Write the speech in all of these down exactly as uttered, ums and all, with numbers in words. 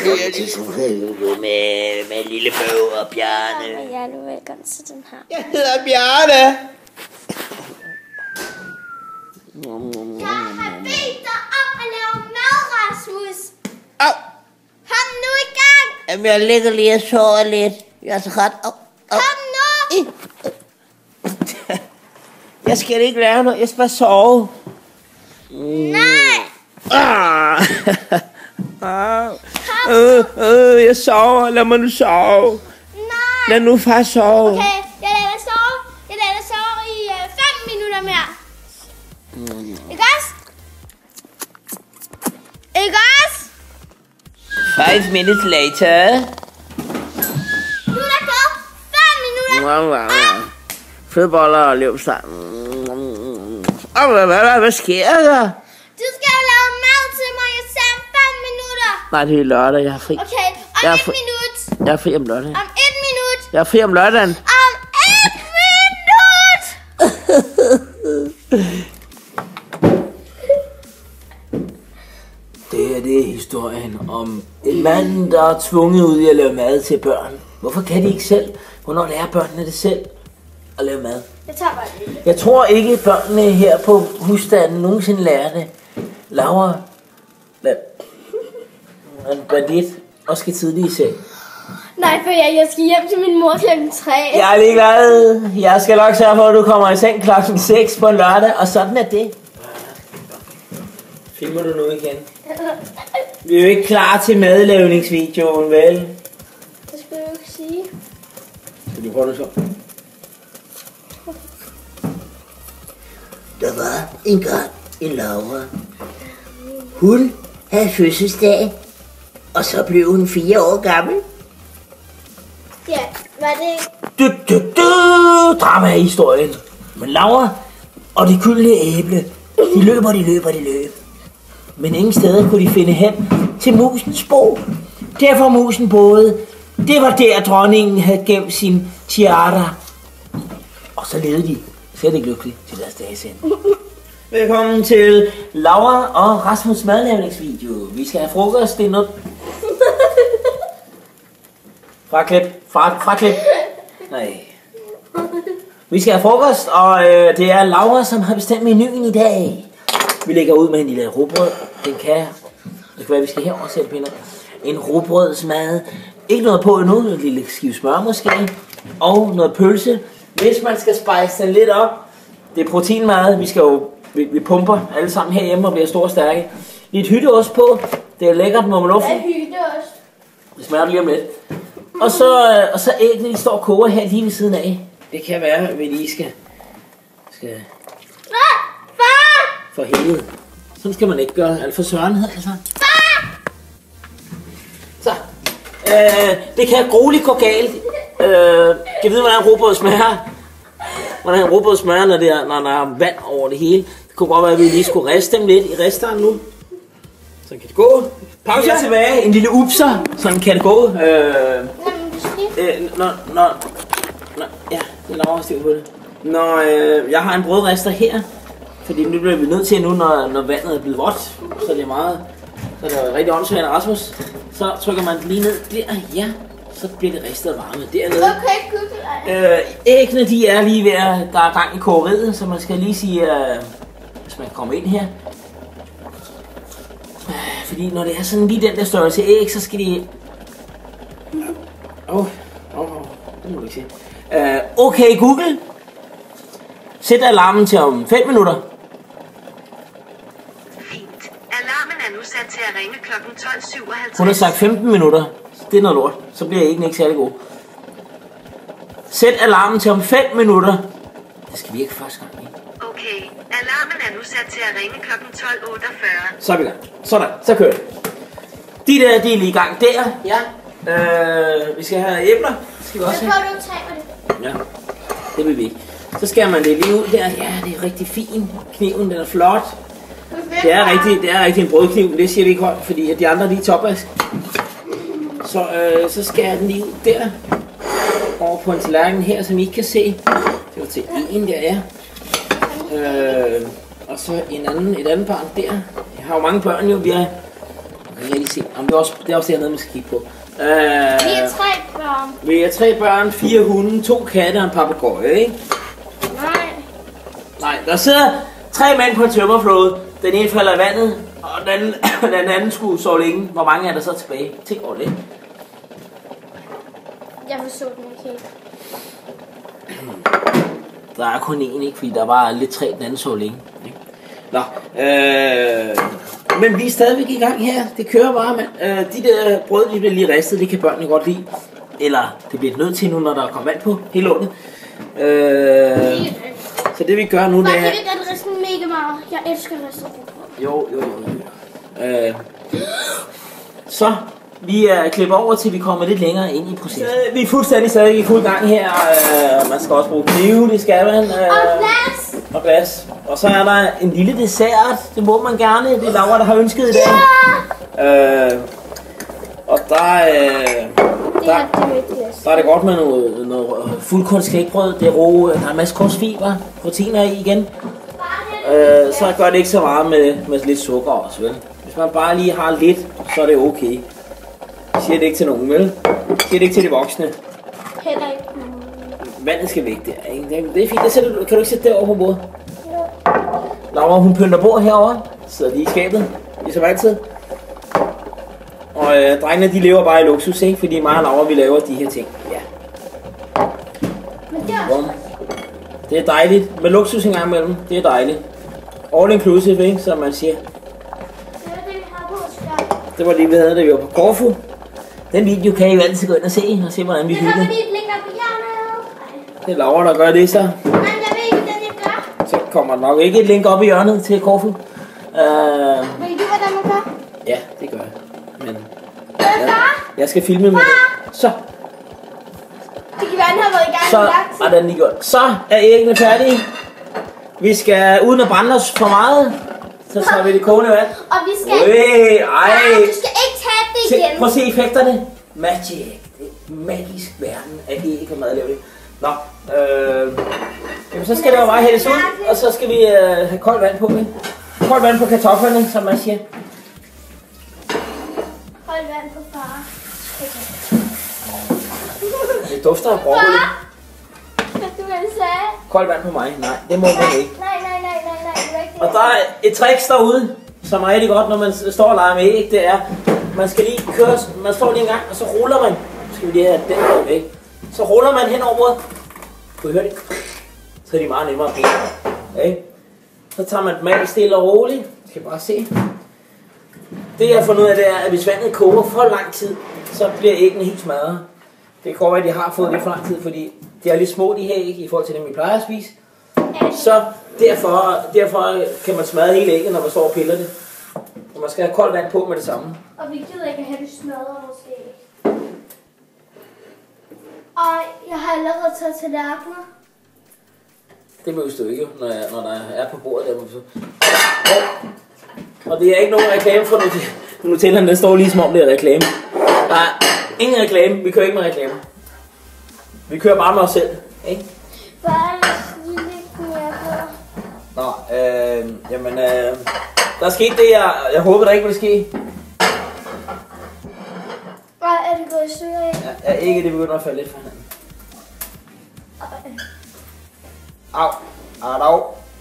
her til Superliga med, med lille Bøge og Bjarne. Ja, du er velkommen til den her. Jeg hedder Bjarne. Jeg har bedt dig om at lave mad, Rasmus. Au. Kom nu i gang. Jamen, jeg ligger lige og sover lidt. Jeg er så ret. Au. Au. Kom nu. Jeg skal ikke lave noget. Jeg skal bare sove. Nej. Ah. Ah. Øh, øh, jeg sover. Lad mig nu sove. Nej. Lad nu far sove. Okay, jeg lader dig sove. Jeg lader dig sove i øh, fem minutter mere. Mm. Ikke også? Ikke også? Five minutes later. Nu er der gået fem minutter. Wow, wow, wow. Fodboller og løbstang. Åh, hvad, hvad, hvad sker der? Du skal jo lave mad til mig. Jeg sagde om fem minutter. Nej, det er lørdag. Jeg har fri. Okay, om Jeg er et fri. minut. Jeg er fri om lørdagen. Om et minut. Jeg er fri om lørdagen. Om et minut. Det her, det er historien om en mand, der er tvunget ud i at lave mad til børn. Hvorfor kan de ikke selv? Hvornår lærer børnene det selv at lave mad? Jeg tager bare det. Jeg tror ikke, at børnene her på husstanden nogensinde lærer det. Laura, hvad? En bandit og skal tidligt i seng. Nej, for jeg, jeg skal hjem til min mor klokken tre. Jeg er ligeglad. Jeg skal nok sørge for, at du kommer i seng klokken seks på en lørdag, og sådan er det. Filmer du nu igen? Vi er jo ikke klar til madlavningsvideoen, vel? Det skal du ikke sige. Skal du prøve det så? Der var engang en Laura. Hun havde fødselsdag, og så blev hun fire år gammel. Ja, var det... Du, du, du, drama i historien. Men Laura og det gyldne æble, de løb og de løb og de løb. Men ingen steder kunne de finde hen til musens bo. Der hvor musen boede, det var der dronningen havde gemt sin tiara. Og så levede de slet ikke lykkeligt til deres dages ende. Velkommen til Laura og Rasmus madlavningsvideo. Vi skal have frokost, det er noget... Fraklip, fra, fraklip. Nej. Vi skal have frokost, og øh, det er Laura, som har bestemt menuen i dag. Vi lægger ud med en lille rugbrød. Den kan... Det kan være, vi skal herover sætte pinder. En rugbrødsmad. Ikke noget på endnu. En lille skive smør måske. Og noget pølse. Hvis man skal spice den lidt op. Det er proteinmad. Vi skal jo... Vi, vi pumper alle sammen herhjemme og bliver store og stærke. Lidt hytteost på. Det er lækkert, må man lufte. Hvad er hytteost? Det smager lige om lidt. Og så, øh, og så æggene, de står og koger her lige ved siden af. Det kan være, at vi lige skal... skal Far! Far! for helvede. Sådan skal man ikke gøre. Altså for søren hedder det så. Far! Så. Øh, det kan grueligt gå galt. Øh, kan vide, hvordan en rugbrød smager? Hvordan en rugbrød smager, når, det er, når der er vand over det hele. Det kunne godt være, at vi lige skulle riste dem lidt i risteren nu. Så kan det gå. Pause her tilbage. En lille upser. Sådan kan det gå. Øh, øh, når, når, når, ja, jeg laver styr på det. Når øh, jeg har en brødrester her, fordi nu bliver vi nødt til nu, når, når vandet er blevet vådt, så det er meget, så det er rigtig åndssvagt af Rasmus. Så trykker man lige ned der, ja, så bliver det ristet varme dernede. Okay, øh, æggene, de er lige ved at, der er gang i kogeriet, så man skal lige sige, øh, hvis man kommer ind her. Øh, fordi når det er sådan lige den der størrelse æg, så skal de... Åh, oh, åh, oh, det må du ikke sige. Øh, okay, Google. Sæt alarmen til om fem minutter. Fint. Alarmen er nu sat til at ringe klokken tolv syvoghalvtreds. Hun har sagt femten minutter. Det er noget lort. Så bliver jeg ikke særlig god. Sæt alarmen til om fem minutter. Det skal virke første gang, ikke? Okay. Alarmen er nu sat til at ringe klokken tolv otteogfyrre. Så er vi i gang. Sådan. Så kører det. De der, de er lige i gang der. Ja. Øh, vi skal have æbler. Skal vi også have? Så får du tage Ja. Det vil vi ikke. Så skærer man det lige ud der. Ja, det er rigtig fint. Kniven, den er flot. Det er rigtig, det er rigtig en brødkniv. Det siger vi ikke højt, fordi at de andre, de er topvask. Så, øh, så skærer jeg den lige ud der. Over på en tallerken her, som I ikke kan se. Det var til en, der er. Øh, og så en anden, et andet barn der. Jeg har jo mange børn jo. Vi har... Jeg kan lige se. Jamen, det er også, det er også dernede, man skal kigge på. Uh, Vi er tre børn. Vi er tre børn, fire hunde, to katte og en papegøje, ikke? Nej. Nej, der sidder tre mænd på en tømmerflåde. Den ene falder i vandet, og den anden, den anden skulle sove længe. Hvor mange er der så tilbage? Tænk over det. Jeg forstod den ikke helt. Der er kun én, ikke? Fordi der var lidt tre, den anden sove længe. Ikke? Nå, øh, men vi er stadigvæk i gang her. Det kører bare, mand. Øh, de der brød, de bliver lige ristet, det kan børnene godt lide. Eller det bliver nødt til nu, når der kommer vand på hele lånet. Øh, så det vi gør nu, det er... Jeg vil gerne riste mega meget. Jeg elsker ristet rugbrød. Jo, jo, jo. jo. Øh, så vi er klipper over til vi kommer lidt længere ind i processen. Øh, vi er fuldstændig stadig i fuld gang her. Øh, man skal også bruge knive, det skal man. Øh, Og glas. Og glas. Og så er der en lille dessert. Det må man gerne. Det er Laura, der har ønsket i dag. Ja. Øh, og der, øh, der, der er det godt med noget, noget fuldkornsknækbrød. Det er ro, der er en masse kostfiber, proteiner i igen. Øh, så gør det ikke så meget med, med lidt sukker også, vel? Hvis man bare lige har lidt, så er det okay. Jeg siger det ikke til nogen, vel? Jeg siger det ikke til de voksne. Heller ikke. Vandet skal væk der, ikke? Det er fint. Det sætter du, kan du ikke sætte det over på bordet? Jo. Laura, hun pynter bord herovre. Sidder lige i skabet, ligesom altid. Og øh, drengene, de lever bare i luksus, ikke? Fordi mig og Laura, vi laver de her ting. Ja. Men det er også... Det er dejligt. Med luksus en gang imellem. Det er dejligt. All inclusive, ikke? Som man siger. Det var det, vi havde på skærm. Det var det, vi havde, da vi var på Korfu. Den video kan I jo altid gå ind og se, og se, hvordan vi Det hygger. kommer lige et link op i hjørnet. Det er Laura, der gør det så. Men jeg ved ikke, hvordan jeg gør. Så kommer der nok ikke et link op i hjørnet til Korfu. Uh, Ved du, hvordan man gør? ja, det gør jeg. Men Hvad, far? jeg skal filme med det. Så, Det kan være, han har været i gang så i lang tid. er den lige gjort. Så er æggene færdige. Vi skal, uden at brænde os for meget, så tager vi det kogende vand. Og vi skal... Øj, ej. Nej, du skal ikke tage det Se, igen. prøv at se effekterne. Magic. Det er magisk verden af æg og madlavning. Nå, øh, jamen, så skal det jo bare hældes ud, og så skal vi øh, have koldt vand på. Ikke? Koldt vand på kartoflerne, som man siger. Hold vand på far. Det dufter af broccoli. Far! Hvad du ville sige? Koldt vand på mig? Nej, det må man ikke. Nej, nej, nej, nej, nej. Det var ikke det. Og der er et trick derude, som er rigtig godt, når man står og leger med æg. Det er, man skal lige køre, man står lige en gang, og så ruller man. Nu skal vi lige have den her væk. Så ruller man hen over bordet. Kan I høre det? Så er de meget nemmere at pille. Okay. Så tager man dem af stille og roligt. Jeg skal bare se. Det jeg har fundet ud af, det er, at hvis vandet koger for lang tid, så bliver æggene helt smadret. Det kan godt være, at de har fået det for lang tid, fordi de er lidt små, de her æg, i forhold til dem, vi plejer at spise. Så derfor, derfor kan man smadre hele ægget, når man står og piller det. Og man skal have koldt vand på med det samme. Og vi gider ikke have det smadret måske. Og jeg har allerede taget tallerkener. Det behøver du ikke, når, jeg, når der er på bordet. Der, så. Og det er ikke nogen reklame for Nutella. Nutella, den står lige som om det er reklame. Der er ingen reklame. Vi kører ikke med reklamer. Vi kører bare med os selv. Ikke? Bare lige lidt mere på. Nå, øh, jamen, øh, der er sket det, jeg, jeg håber, der ikke vil ske. Og er det gået i stykker igen? Ja, ikke, det begynder at falde lidt fra hinanden. Au, au, au.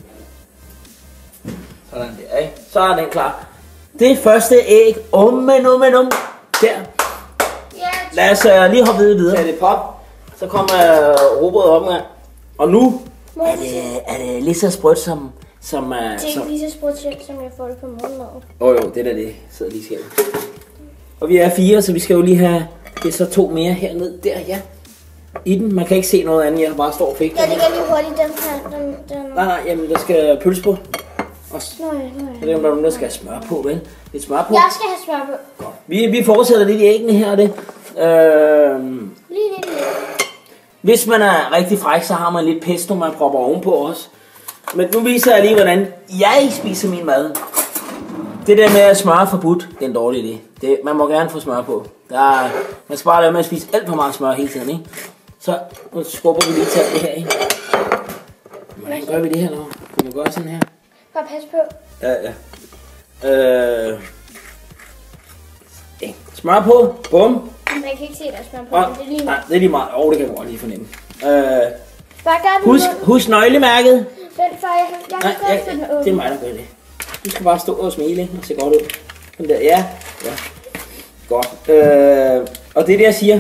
Sådan der, ikke? Så er den klar. Det første æg, um, men um, men um. Der. Ja, Lad os uh, lige hoppe videre. Tag det pop. Så kommer uh, robrødet op med. Og nu er det, er det lige så sprødt som... som uh, det er som... ikke lige så sprødt, som jeg får det på morgenmaden. Åh oh, jo, det er det. Sidder lige skæld. Og vi er fire, så vi skal jo lige have... Det er så to mere hernede. Der, ja. I den. Man kan ikke se noget andet. Jeg bare står og fik. Ja, det kan lige hurtigt, den her. Den, den... Nej, nej, jamen der skal pølse på. Også. Nå ja, nå ja. Så det er der nogen, der skal smøre på, vel? Lidt smør på. Jeg skal have smør på. Godt. Vi, vi fortsætter lidt i æggene her og det. Øhm, Lige lidt mere. hvis man er rigtig fræk, så har man lidt pesto, man propper ovenpå også. Men nu viser jeg lige, hvordan jeg spiser min mad. Det der med at smøre forbudt, det er en dårlig idé. Det, man må gerne få smør på. Der er, man skal bare lade med at spise alt for meget smør hele tiden, ikke? Så nu skubber vi lige til det her, ikke? Hvordan gør vi det her nu? Kan man gøre sådan her? Bare pas på. Ja, ja. Øh, Smør på. Bum. Man kan ikke se, der er smør på, Og, men det er lige nej, meget. det er lige meget. Åh, oh, det kan jeg godt lige fornemme. Øh, Bare gør det. husk, husk nøglemærket. Vent, far, jeg, jeg Nej, kan godt jeg, få den det er åben. mig, der gør det. Du skal bare stå og smile og se godt ud. Sådan der, ja. Ja. Godt. Øh, og det er det, jeg siger.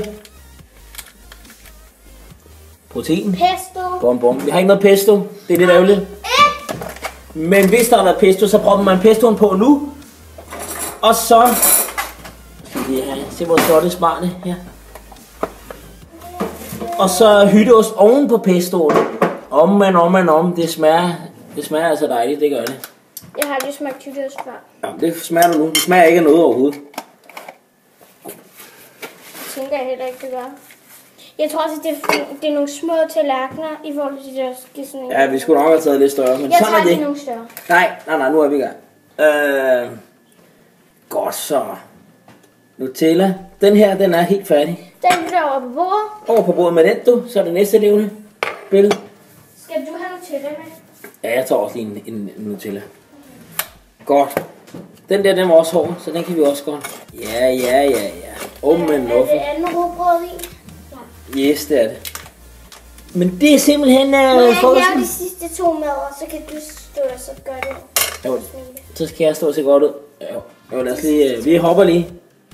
Protein. Pesto. Bom, bom. Vi har ikke noget pesto. Det er lidt ærgerligt. Men hvis der har været pesto, så propper man pestoen på nu. Og så skal vi have, se hvor flotte smarte her. Og så hytteost oven på pestoen. Om man om man om. Det smager, det smager altså dejligt, det gør det. Jeg har lige smagt hytteost før. Ja, det smager du nu. Det smager ikke af noget overhovedet. Det tænker jeg heller ikke, det gør. Jeg tror også, det er, det er nogle små tallerkener i forhold til de der sådan. Ja, vi skulle nok have taget lidt større, men Jeg sådan tager er lige det. nogle større. Nej, nej, nej, nu er vi i gang. Øh, godt så. Nutella. Den her, den er helt færdig. Den bliver over på bordet. Over på bordet med den, du. Så er det næste levende billede. Skal du have Nutella med? Ja, jeg tager også lige en, en, en Nutella. Godt. Den der, den var også hård, så den kan vi også godt. Ja, ja, ja, ja. Oh, men Er hvorfor? det andet rugbrød i? Yes, det er det. Men det er simpelthen... Må Uh, jeg lave forresten. de sidste to med, og så kan du stå og så gøre det. Jo, så skal jeg stå og se godt ud. Jo, jo lad os lige... Uh, vi hopper lige.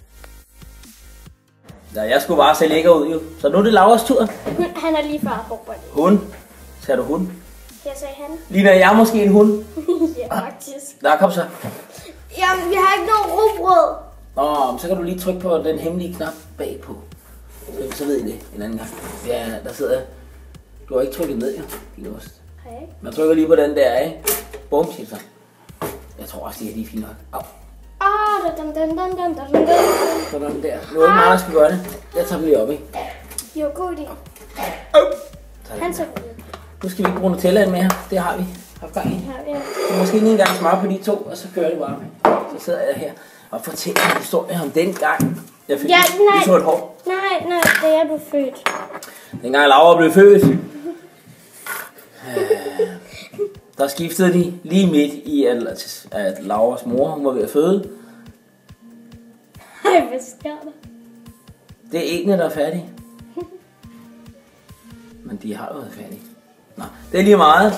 Ja, jeg skulle bare se lækker ud, jo. Så nu er det Lauras tur. Han er lige før rugbrød i. Hund. Sagde du hund? Jeg sagde han. Ligner jeg måske en hund? Ja, faktisk. Nå, kom så. Jamen, vi har ikke nogen rugbrød. Nå, så kan du lige trykke på den hemmelige knap bagpå. Så, så ved I det en anden gang. Ja, der sidder... Du har ikke trykket ned, jo. Din ost. Har jeg ikke? Man trykker lige på den der, ikke? Bum, siger så. Jeg tror også, de her de er fine nok. Au. Åh, dun dun dun dun dun dun dun. Sådan der. Nu er det meget, der skal gøre det. Jeg tager dem lige op, ikke? Jo, god idé. Sådan. Han så Nu skal vi ikke bruge Nutella mere. Det har vi haft gang i. har vi. Så måske lige en gang smør på de to, og så kører det bare med. Så sidder jeg her og fortæller en historie om den gang. Jeg fik Ja, lige, nej. lige så et hår. Nej, nej, det er du født. Dengang Laura blev født, øh, der skiftede de lige midt i, at, at Lauras mor hun var ved at føde. Ej, hvad sker der? Det er æggene, der er færdige. Men de har jo været færdige. Nå, det er lige meget.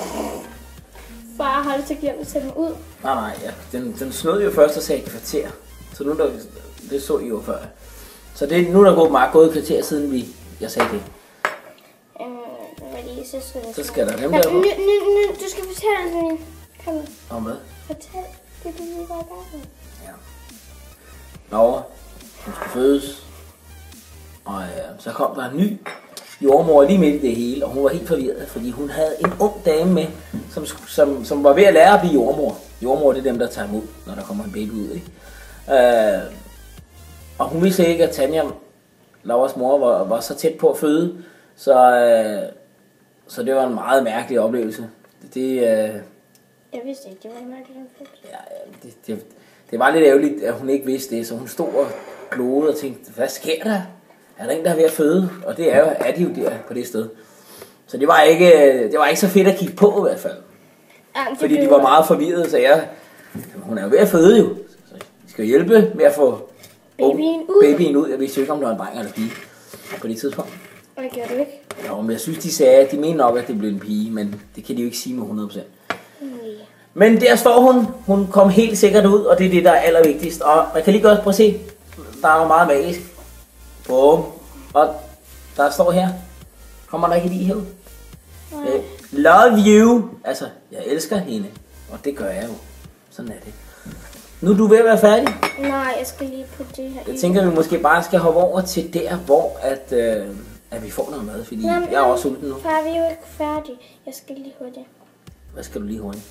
Far har det så glemt at sætte dem ud. Nej, nej, ja. den, den snød jo først og sagde et kvarter. Så nu der, det så I jo før. Så det, nu er der gået meget gået et kvarter siden vi, jeg sagde det. Øh, hvad lige, så skal Så skal der dem Nå, der på. nu, nu, nu, du skal fortælle mig. Kom nu. Og hvad? Fortæl det, du lige var i gang med. Ja. Laura, hun skulle fødes. Og øh, så kom der en ny jordmor lige midt i det hele, og hun var helt forvirret, fordi hun havde en ung dame med, som, som, som var ved at lære at blive jordmor. Jordmor, det er dem, der tager imod, når der kommer en baby ud, ikke? Øh, og hun vidste ikke, at Tanja, Lauras mor, var, var så tæt på at føde, så, øh, så det var en meget mærkelig oplevelse. Det, det, øh, Jeg vidste ikke, det var mærkeligt. ja, det, det, det var lidt ærgerligt, at hun ikke vidste det, så hun stod og glodede og tænkte, hvad sker der? Er der en, der er ved at føde? Og det er, jo, er de jo der på det sted. Så det var ikke, det var ikke så fedt at kigge på i hvert fald. Ja, Fordi de var meget forvirrede, så jeg, hun er jo ved at føde jo. Så vi skal hjælpe med at få Babyen ud. babyen ud. Jeg vidste jo ikke, om det var en dreng eller en pige på det tidspunkt. Og det gjorde du ikke. Jo, men jeg synes, de sagde, at de mente nok, at det blev en pige, men det kan de jo ikke sige med hundrede procent. Nej. Men der står hun. Hun kom helt sikkert ud, og det er det, der er allervigtigst. Og man kan lige godt prøve at se, der er noget meget magisk. Bum. Og der står her. Kommer der ikke lige herud? Øh, love you. Altså, jeg elsker hende. Og det gør jeg jo. Sådan er det. Nu er du ved at være færdig. Nej, jeg skal lige putte det her Jeg i. tænker, at vi måske bare skal hoppe over til der, hvor at, øh, at vi får noget mad. Fordi Nå, jeg er også sulten nu. Far, vi er jo ikke færdige. Jeg skal lige hurtigt. Hvad skal du lige hurtigt?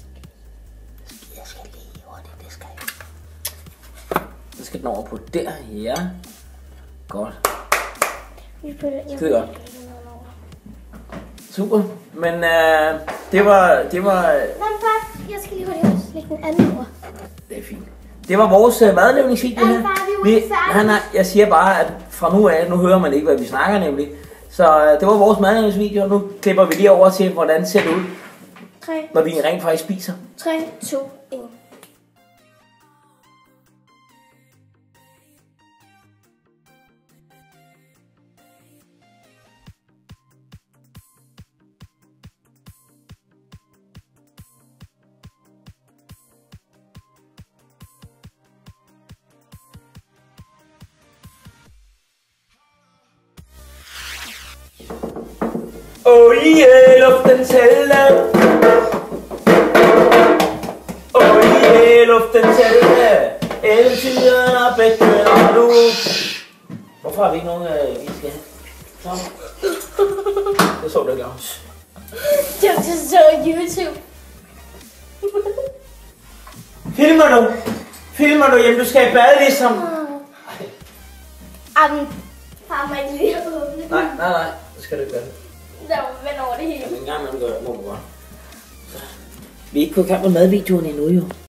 Jeg skal lige hurtigt, det skal jeg. Så skal den over på der. Ja. Godt. Vi putter, jeg Skide godt. putter noget over. Super. Men øh, det var... Det var Nå, men far, jeg skal lige hurtigt også lægge den anden over. det er fint. Det var vores øh, madlavningsvideo Ja, her. far, vi er jo Vi, ikke færdige. nej, nej, jeg siger bare, at fra nu af, nu hører man ikke, hvad vi snakker nemlig. Så øh, det var vores madlavningsvideo, og nu klipper vi lige over til, hvordan ser det ud, tre, når vi rent faktisk spiser. tre, to, en. i luften tælle. Og i luften tælle. Eventyren og bækken nu. Hvorfor har vi ikke nogen, øh, vi skal have? Så. Det så du ikke, Claus. Det var så YouTube. Filmer du? Filmer du hjemme? Du skal i bad ligesom. Jamen, far må ikke lige åbne. Nej, nej, nej. Det skal du ikke gøre. Der var vand over det hele. Jamen, en gang imellem gør det, må du godt. Vi er ikke gået i gang med madvideoen endnu, jo.